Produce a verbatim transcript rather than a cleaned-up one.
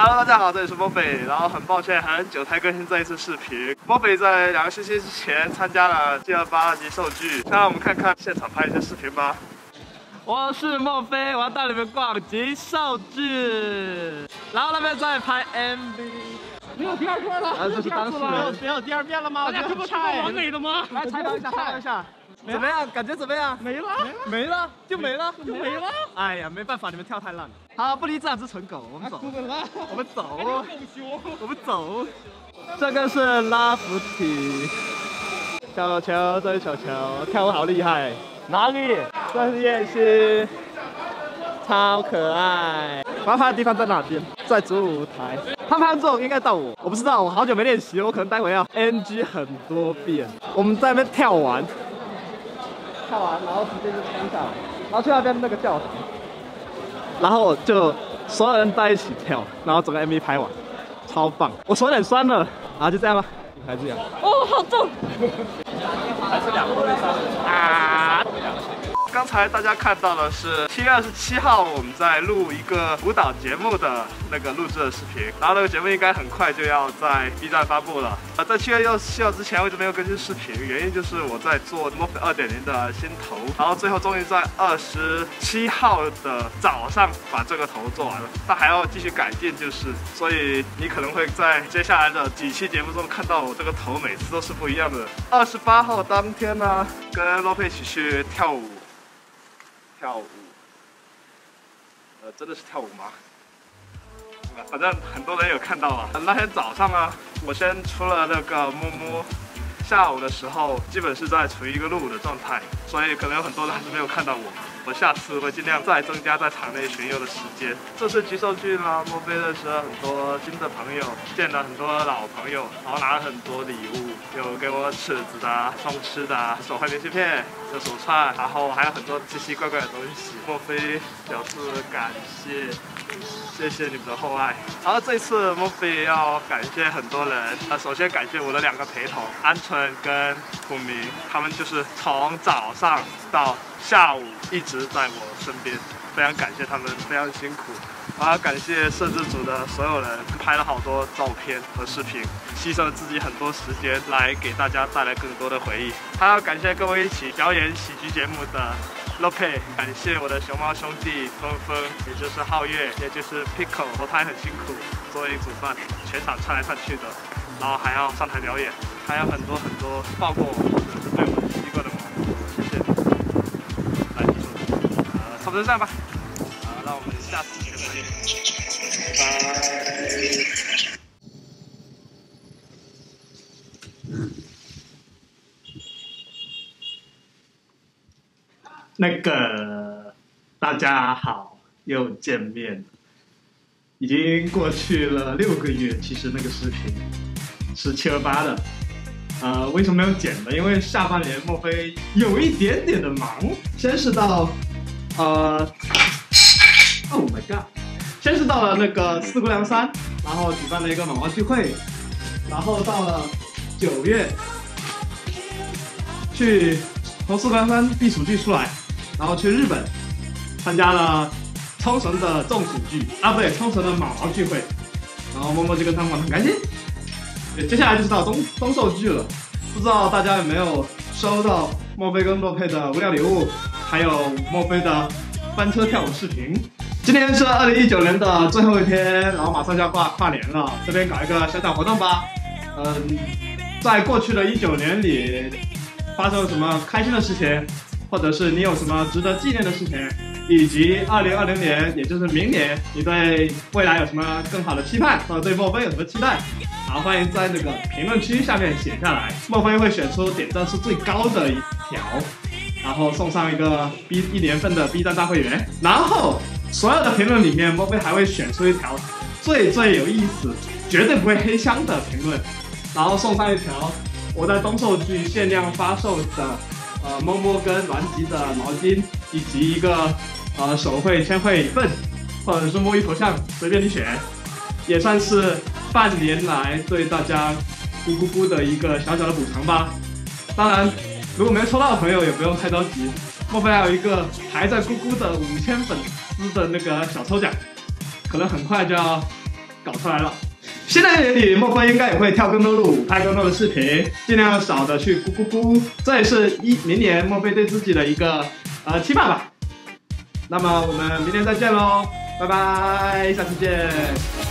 Hello， 大家好，这里是莫菲。然后很抱歉，很久才更新这一次视频。莫菲在两个星期之前参加了 G 二八集售剧，让我们看看现场拍一些视频吧。我是莫菲，我要带你们逛集售剧，然后那边在拍 M V。没有第二遍了，啊，这是当事人。没有第二遍了吗？大家这不是完美的吗？来采访一下，采访一下。 怎么样？感觉怎么样？没了，没了，就没了，就没了。哎呀，没办法，你们跳太烂了。好，不离这两只蠢狗，我们走。我们走。我们走。这个是拉扶梯。小球，这是小球，跳舞好厉害。哪里？这是叶欣，超可爱。我要拍的地方在哪边？在主舞台。拍拍之后应该到我，我不知道，我好久没练习，我可能待会要 N G 很多遍。我们在那边跳完。 跳完，然后直接就冲下来，然后去那边那个教堂，然后就所有人在一起跳，然后整个 M V 拍完，超棒！我手有点酸了，然后就这样吧，还是这样。哦，好重！还是两个会酸啊！刚才大家看到的是七月二十七号我们在录一个舞蹈节目的那个录制的视频，然后那个节目应该很快就要在 B 站发布了。啊，在七月二十七号之前我一直没有更新视频，原因就是我在做 Morphe 二点零的新头，然后最后终于在二十七号的早上把这个头做完了，但还要继续改进，就是所以你可能会在接下来的几期节目中看到我这个头每次都是不一样的。二十八号当天呢，跟 Morphe 一起去跳舞。 跳舞，呃，真的是跳舞吗？反正很多人有看到啊。那天早上呢，我先出了那个摸摸，下午的时候基本是在处于一个录舞的状态，所以可能有很多人还是没有看到我。我下次会尽量再增加在场内巡游的时间。这次集售剧呢，莫非认识了很多新的朋友，见了很多老朋友，然后拿了很多礼物，有给我尺子的、送吃的、手绘明信片、有手串，然后还有很多奇奇怪怪的东西。莫非表示感谢。 谢谢你们的厚爱。然后这次莫非要感谢很多人，呃，首先感谢我的两个陪同，鹌鹑跟普明，他们就是从早上到下午一直在我身边，非常感谢他们，非常辛苦。然后感谢摄制组的所有人，拍了好多照片和视频，牺牲了自己很多时间来给大家带来更多的回忆。还要感谢跟我一起表演喜剧节目的 Lope， 感谢我的熊猫兄弟峰峰，也就是皓月，也就是 Pico， 他也很辛苦，作为主办，全场窜来窜去的，然后还要上台表演，还有很多很多抱过我或者是对我吸过的我，谢谢你。来，结束，呃，差不多这样吧，好，那我们下次节目再见，拜拜。 那个，大家好，又见面了。已经过去了六个月，其实那个视频是七二八的。呃，为什么没有剪呢？因为下半年莫非有一点点的忙。先是到，呃 ，Oh my god， 先是到了那个四姑娘山，然后举办了一个毛毛聚会，然后到了九月，去从四姑娘山避暑剧出来。 然后去日本参加了冲绳的中暑剧啊，不对，冲绳的毛毛聚会，然后默默就跟他们玩得很开心。接下来就是到东东售剧了，不知道大家有没有收到莫非跟洛佩的无聊礼物，还有莫非的翻车跳舞视频。今天是二零一九年的最后一天，然后马上就要跨跨年了，这边搞一个小小活动吧。嗯，在过去的一九年里，发生了什么开心的事情？ 或者是你有什么值得纪念的事情，以及二零二零年，也就是明年，你对未来有什么更好的期盼，或者对莫非有什么期待？好，欢迎在那个评论区下面写下来，莫非会选出点赞数最高的一条，然后送上一个 B 一年份的 B 站大会员。然后所有的评论里面，莫非还会选出一条最最有意思、绝对不会黑箱的评论，然后送上一条我在东售剧限量发售的。 呃，摸摸跟栾吉的毛巾，以及一个呃手绘签绘本，或者是摸鱼头像，随便你选，也算是半年来对大家咕咕咕的一个小小的补偿吧。当然，如果没抽到的朋友也不用太着急，莫非还有一个还在咕咕的五千粉丝的那个小抽奖，可能很快就要搞出来了。新的一年里，莫非应该也会跳更多路，拍更多的视频，尽量少的去咕咕咕，这也是一明年莫非对自己的一个呃期盼吧。那么我们明年再见喽，拜拜，下次见。